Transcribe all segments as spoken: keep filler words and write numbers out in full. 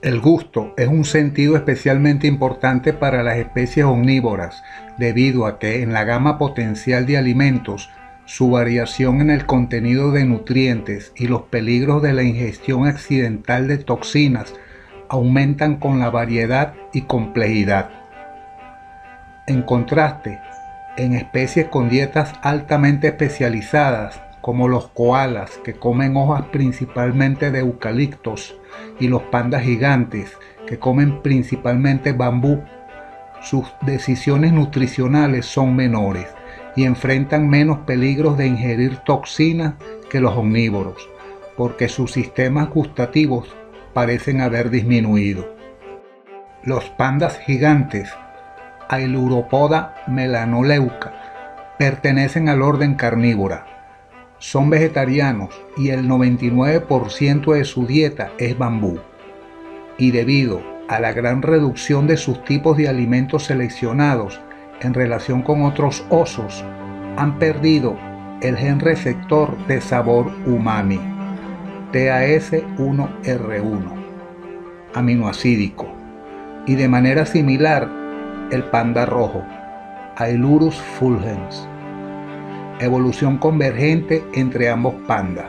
El gusto es un sentido especialmente importante para las especies omnívoras, debido a que en la gama potencial de alimentos, su variación en el contenido de nutrientes y los peligros de la ingestión accidental de toxinas aumentan con la variedad y complejidad. En contraste, en especies con dietas altamente especializadas, como los koalas, que comen hojas principalmente de eucaliptos, y los pandas gigantes, que comen principalmente bambú, sus decisiones nutricionales son menores y enfrentan menos peligros de ingerir toxinas que los omnívoros, porque sus sistemas gustativos parecen haber disminuido. Los pandas gigantes, Ailuropoda melanoleuca, pertenecen al orden carnívora. Son vegetarianos y el noventa y nueve por ciento de su dieta es bambú. Y debido a la gran reducción de sus tipos de alimentos seleccionados en relación con otros osos, han perdido el gen receptor de sabor umami, T A S uno R uno, aminoacídico, y de manera similar el panda rojo, Ailurus fulgens, evolución convergente entre ambos pandas.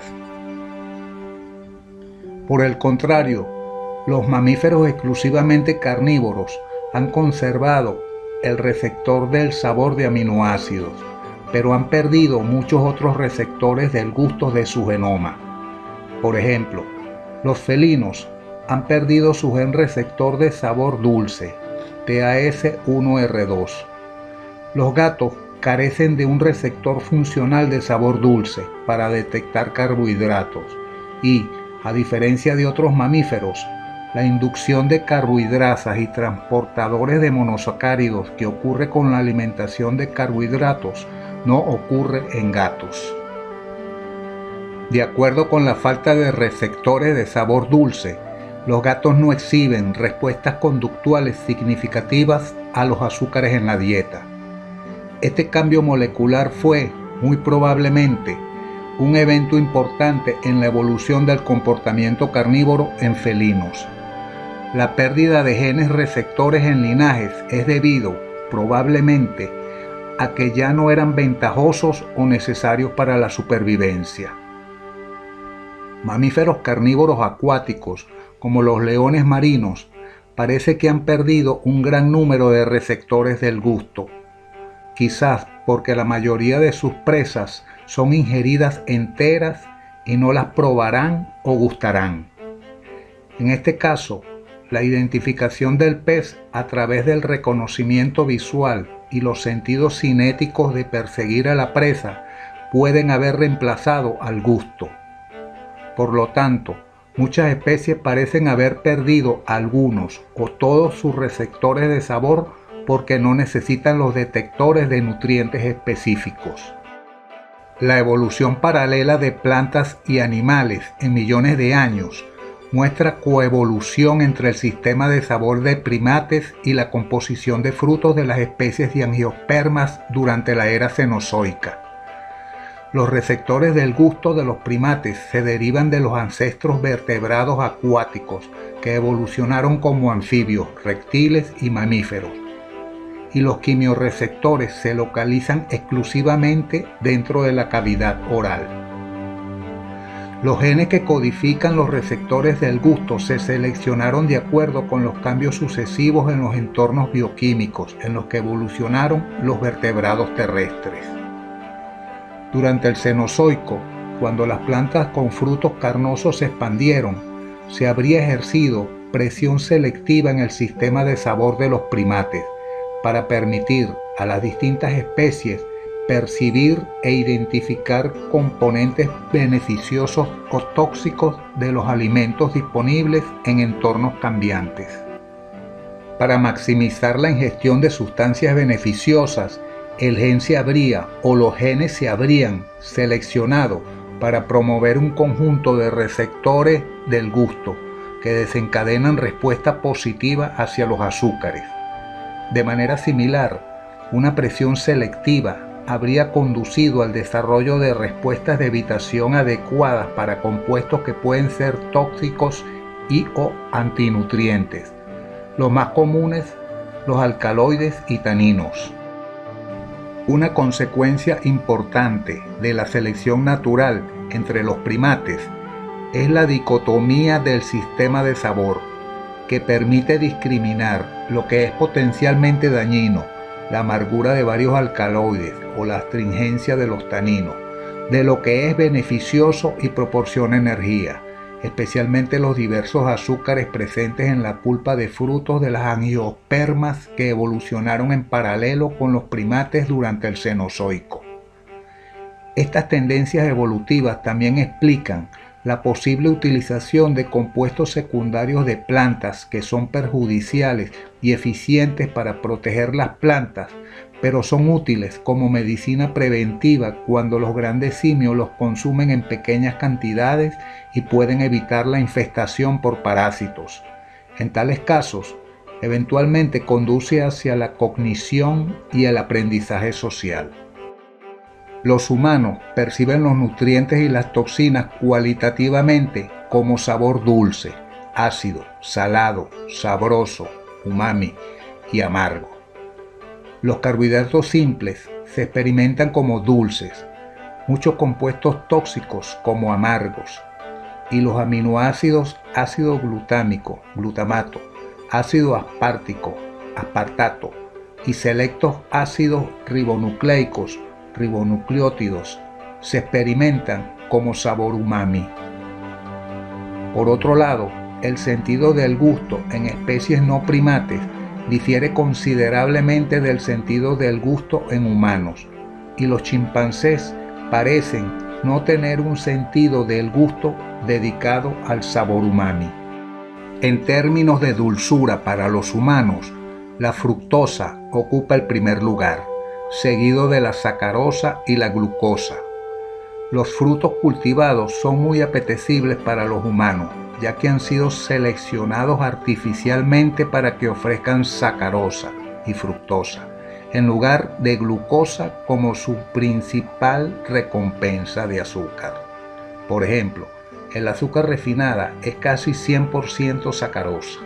Por el contrario, los mamíferos exclusivamente carnívoros han conservado el receptor del sabor de aminoácidos, pero han perdido muchos otros receptores del gusto de su genoma. Por ejemplo, los felinos han perdido su gen receptor de sabor dulce, T A S uno R dos. Los gatos carecen de un receptor funcional de sabor dulce para detectar carbohidratos y, a diferencia de otros mamíferos, la inducción de carbohidrasas y transportadores de monosacáridos que ocurre con la alimentación de carbohidratos no ocurre en gatos. De acuerdo con la falta de receptores de sabor dulce, los gatos no exhiben respuestas conductuales significativas a los azúcares en la dieta. Este cambio molecular fue, muy probablemente, un evento importante en la evolución del comportamiento carnívoro en felinos. La pérdida de genes receptores en linajes es debido, probablemente, a que ya no eran ventajosos o necesarios para la supervivencia. Mamíferos carnívoros acuáticos, como los leones marinos, parece que han perdido un gran número de receptores del gusto, quizás porque la mayoría de sus presas son ingeridas enteras y no las probarán o gustarán. En este caso, la identificación del pez a través del reconocimiento visual y los sentidos cinéticos de perseguir a la presa pueden haber reemplazado al gusto. Por lo tanto, muchas especies parecen haber perdido algunos o todos sus receptores de sabor porque no necesitan los detectores de nutrientes específicos. La evolución paralela de plantas y animales en millones de años muestra coevolución entre el sistema de sabor de primates y la composición de frutos de las especies de angiospermas durante la era cenozoica. Los receptores del gusto de los primates se derivan de los ancestros vertebrados acuáticos que evolucionaron como anfibios, reptiles y mamíferos, y los quimiorreceptores se localizan exclusivamente dentro de la cavidad oral. Los genes que codifican los receptores del gusto se seleccionaron de acuerdo con los cambios sucesivos en los entornos bioquímicos en los que evolucionaron los vertebrados terrestres. Durante el Cenozoico, cuando las plantas con frutos carnosos se expandieron, se habría ejercido presión selectiva en el sistema de sabor de los primates para permitir a las distintas especies percibir e identificar componentes beneficiosos o tóxicos de los alimentos disponibles en entornos cambiantes. Para maximizar la ingestión de sustancias beneficiosas, el gen se habría o los genes se habrían seleccionado para promover un conjunto de receptores del gusto que desencadenan respuesta positiva hacia los azúcares. De manera similar, una presión selectiva habría conducido al desarrollo de respuestas de evitación adecuadas para compuestos que pueden ser tóxicos y o antinutrientes. Los más comunes, los alcaloides y taninos. Una consecuencia importante de la selección natural entre los primates es la dicotomía del sistema de sabor, que permite discriminar lo que es potencialmente dañino, la amargura de varios alcaloides o la astringencia de los taninos, de lo que es beneficioso y proporciona energía, especialmente los diversos azúcares presentes en la pulpa de frutos de las angiospermas que evolucionaron en paralelo con los primates durante el Cenozoico. Estas tendencias evolutivas también explican la posible utilización de compuestos secundarios de plantas que son perjudiciales y eficientes para proteger las plantas, pero son útiles como medicina preventiva cuando los grandes simios los consumen en pequeñas cantidades y pueden evitar la infestación por parásitos. En tales casos, eventualmente conduce hacia la cognición y el aprendizaje social. Los humanos perciben los nutrientes y las toxinas cualitativamente como sabor dulce, ácido, salado, sabroso, umami y amargo. Los carbohidratos simples se experimentan como dulces, muchos compuestos tóxicos como amargos, y los aminoácidos ácido glutámico, glutamato, ácido aspartico, aspartato y selectos ácidos ribonucleicos, ribonucleótidos, se experimentan como sabor umami. Por otro lado, el sentido del gusto en especies no primates difiere considerablemente del sentido del gusto en humanos, y los chimpancés parecen no tener un sentido del gusto dedicado al sabor umami. En términos de dulzura para los humanos, la fructosa ocupa el primer lugar, seguido de la sacarosa y la glucosa. Los frutos cultivados son muy apetecibles para los humanos, ya que han sido seleccionados artificialmente para que ofrezcan sacarosa y fructosa, en lugar de glucosa como su principal recompensa de azúcar. Por ejemplo, el azúcar refinada es casi cien por ciento sacarosa.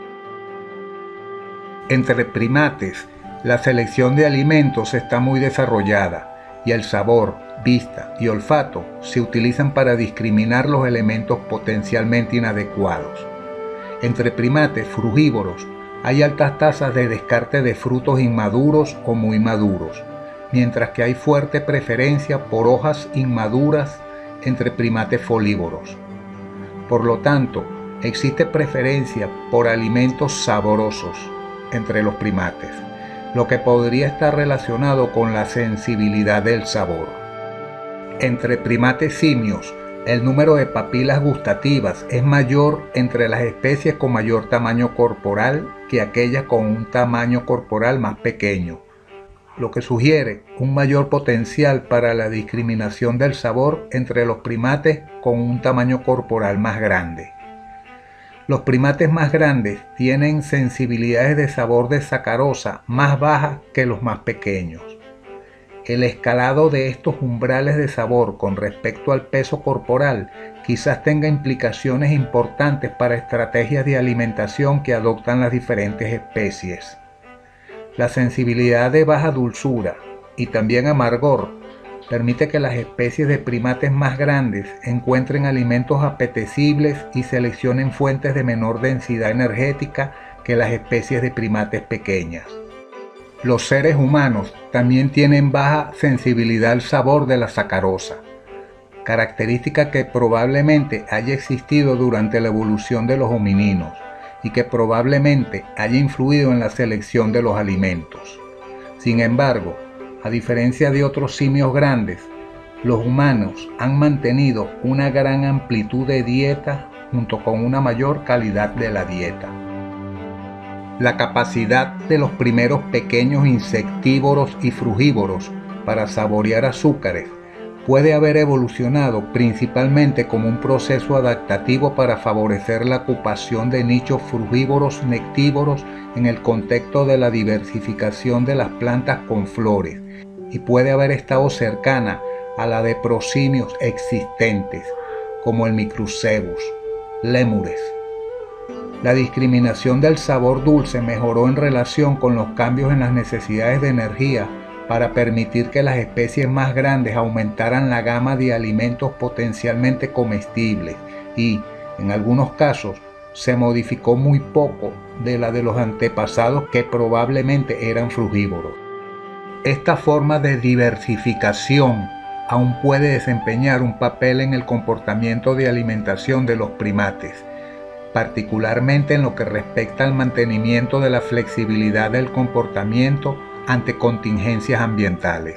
Entre primates, la selección de alimentos está muy desarrollada y el sabor, vista y olfato se utilizan para discriminar los elementos potencialmente inadecuados. Entre primates frugívoros hay altas tasas de descarte de frutos inmaduros o muy maduros, mientras que hay fuerte preferencia por hojas inmaduras entre primates folívoros. Por lo tanto, existe preferencia por alimentos sabrosos entre los primates, lo que podría estar relacionado con la sensibilidad del sabor. Entre primates simios, el número de papilas gustativas es mayor entre las especies con mayor tamaño corporal que aquellas con un tamaño corporal más pequeño, lo que sugiere un mayor potencial para la discriminación del sabor entre los primates con un tamaño corporal más grande. Los primates más grandes tienen sensibilidades de sabor de sacarosa más bajas que los más pequeños. El escalado de estos umbrales de sabor con respecto al peso corporal quizás tenga implicaciones importantes para estrategias de alimentación que adoptan las diferentes especies. La sensibilidad de baja dulzura y también amargor permite que las especies de primates más grandes encuentren alimentos apetecibles y seleccionen fuentes de menor densidad energética que las especies de primates pequeñas. Los seres humanos también tienen baja sensibilidad al sabor de la sacarosa, característica que probablemente haya existido durante la evolución de los homininos y que probablemente haya influido en la selección de los alimentos. Sin embargo, a diferencia de otros simios grandes, los humanos han mantenido una gran amplitud de dieta junto con una mayor calidad de la dieta. La capacidad de los primeros pequeños insectívoros y frugívoros para saborear azúcares puede haber evolucionado principalmente como un proceso adaptativo para favorecer la ocupación de nichos frugívoros nectívoros en el contexto de la diversificación de las plantas con flores, y puede haber estado cercana a la de prosimios existentes como el Microcebus, lémures, La discriminación del sabor dulce mejoró en relación con los cambios en las necesidades de energía para permitir que las especies más grandes aumentaran la gama de alimentos potencialmente comestibles y, en algunos casos, se modificó muy poco de la de los antepasados que probablemente eran frugívoros. Esta forma de diversificación aún puede desempeñar un papel en el comportamiento de alimentación de los primates, particularmente en lo que respecta al mantenimiento de la flexibilidad del comportamiento ante contingencias ambientales.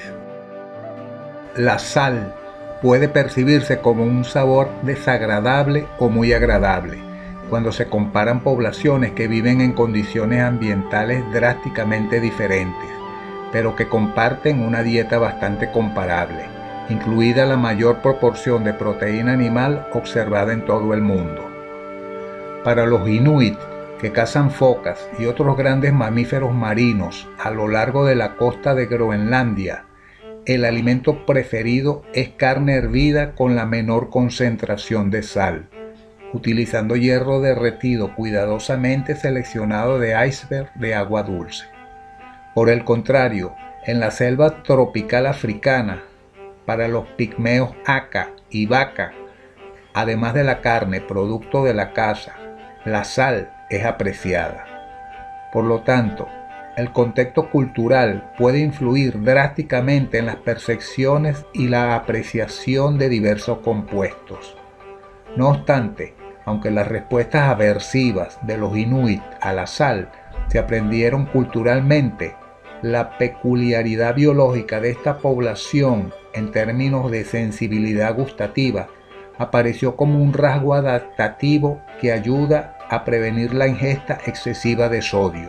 La sal puede percibirse como un sabor desagradable o muy agradable cuando se comparan poblaciones que viven en condiciones ambientales drásticamente diferentes, pero que comparten una dieta bastante comparable, incluida la mayor proporción de proteína animal observada en todo el mundo. Para los inuit, que cazan focas y otros grandes mamíferos marinos a lo largo de la costa de Groenlandia, el alimento preferido es carne hervida con la menor concentración de sal, utilizando hierro derretido cuidadosamente seleccionado de iceberg de agua dulce. Por el contrario, en la selva tropical africana, para los pigmeos Aka y Baka, además de la carne producto de la caza, la sal es apreciada. Por lo tanto, el contexto cultural puede influir drásticamente en las percepciones y la apreciación de diversos compuestos. No obstante, aunque las respuestas aversivas de los inuit a la sal se aprendieron culturalmente, la peculiaridad biológica de esta población en términos de sensibilidad gustativa apareció como un rasgo adaptativo que ayuda a prevenir la ingesta excesiva de sodio.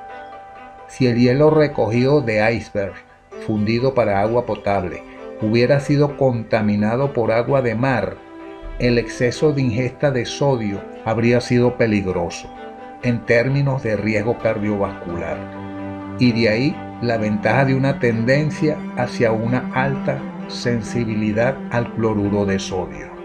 Si el hielo recogido de iceberg, fundido para agua potable, hubiera sido contaminado por agua de mar, el exceso de ingesta de sodio habría sido peligroso en términos de riesgo cardiovascular, y de ahí la ventaja de una tendencia hacia una alta sensibilidad al cloruro de sodio.